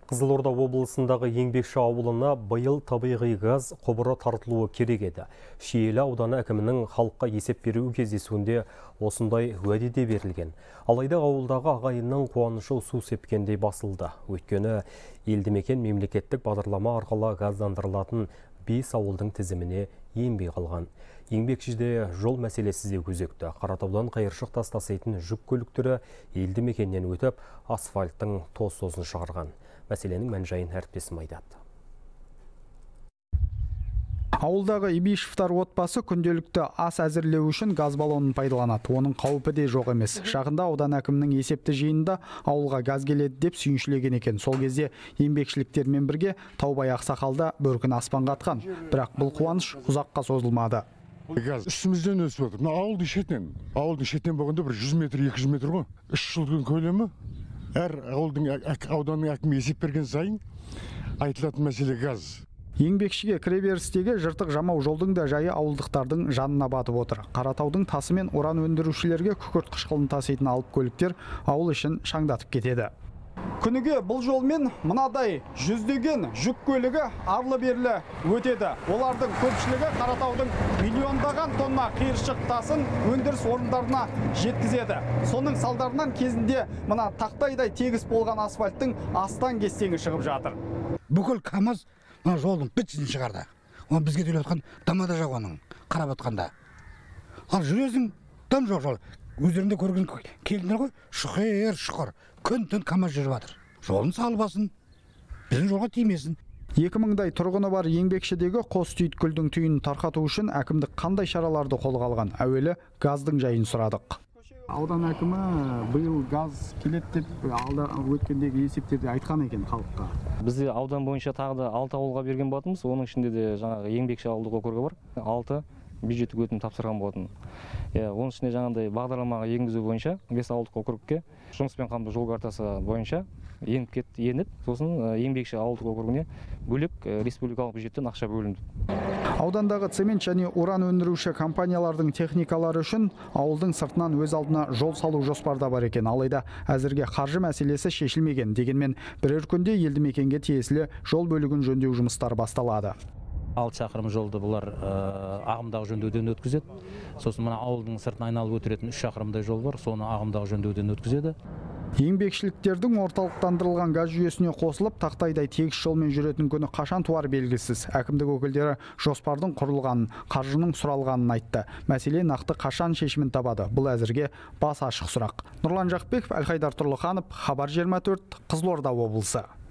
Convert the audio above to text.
Қызылорда облысындағы еңбекші ауылына биыл табиғи газ құбыры тартылуы керек еді. Шиелі ауданы әкімінің халыққа есеп беру кездесуінде осындай уәде берілген. Алайда ауылдағы ағайынның қуанышы су сепкендей басылды. Өйткені елді мекен мемлекеттік бағдарлама арқылы газдандырылатын 5 ауылдың тізіміне енбей қалған. Еңбекшіде жол мәселесі де өзекті. Қаратаудан Қайыршық тас таситын жүк көліктері елді мекеннен өтіп, асфальттың тоз-тозын шығарған. Мәселенің мән-жайын әріптесім айтады. Ауылдағы Ибишевтар отбасы күнделікті ас әзірлеу үшін газ баллонын пайдаланады. Оның қаупі де жоқ емес. Жақында аудан әкімінің есепті жиынында ауылға газ келеді деп сүйіншілеген екен. Сол кезде еңбекшіліктермен бірге Таубай ақсақалда бөркін аспанға атқан. Бірақ бұл қуаныш ұзаққа созылмады. Газ үстімізден өсіп отыр. Ауылдың шетінен болғанда бір 100 метр, 200 метр ғой. 3 жылдың көлемі. Әр ауданның әкімі есеп берген сайын айтылатын мәселе газ. Еңбекшіге кіреберістегі жыртық жамау жолдың да жайы ауылдықтардың жанына батып отыр. Қаратаудың тасы мен уран өндірушілерге күкірт қышқылын таситын алып көліктер ауыл ішін шаңдатып кетеді. Күніге бұл жолмен мынадай жүздеген жүк көлігі арлы-берлі өтеді. Олардың көпшілігі Қаратаудың миллиондаған тонна қиыршық тасын өндіріс орындарына жеткізеді. Соның салдарынан кезінде мына тақтайдай тегіс болған асфальттың астан кестеңі шығып жатыр. Бүкіл КАМАЗ жолдың бітсін шығарды. Оны бізге төлеп отқан дамада жоқ оның, қарап отқанда. Ал жүресің, дам жоқ жол. Өздерінде көрген келдіңдер ғой, шұқыр, күн-түн КАМАЗ жүріп жатыр. Жолын салбасын, біздің жолға тимесін. 2000-дай тұрғыны бар еңбекшідегі қос түйткілдің түйінін тарқату үшін әкімдік қандай шараларды қолға алған? Әуелі газдың жайын сұрадық. Аудан әкімі биыл газ келеді деп алда өткендегі есептерде айтқан екен халыққа. Бізде аудан бойынша тағы да 6 ауылға берген болатынбыз. Оның ішінде де жаңағы еңбекші ауылдық округі бар. 6 бюджеттік өтінім тапсырған болатын. Оның ішінде жаңағыдай бағдарламаға енгізу бойынша 5 ауылдық округке жұмыспен қамту жол картасы бойынша еніп, сосын еңбекші ауылдық округіне бөлек республикалық бюджеттен ақша бөлінді. Аудандағы цемент және уран өндіруші компаниялардың техникалары үшін ауылдың сыртынан өз алдына жол салу жоспарда бар екен. Алайда әзірге қаржы мәселесі шешілмеген. Дегенмен бірер күнде елді мекенге тиесілі жол бөлігін жөндеу жұмыстары басталады. 6 шақырым жолды бұлар ағымдағы жөндеуден өткізеді. Сосын мына ауылдың сыртына айналып өтіретін 3 шақырымдай жол бар, соны ағымдағы жөндеуден өткізеді. Еңбекшіліктердің орталықтандырылған газ жүйесіне қосылып, тақтайдай тегіс жолмен жүретін күні қашан туар белгісіз. Әкімдік өкілдері жоспардың құрылғанын, қаржының сұралғанын айтты. Мәселе нақты қашан шешімін табады? Бұл әзірге бас ашық сұрақ. Нұрлан Жақпеков, Әлхайдар Тұрлыханов, Хабар 24, Қызылорда облысы.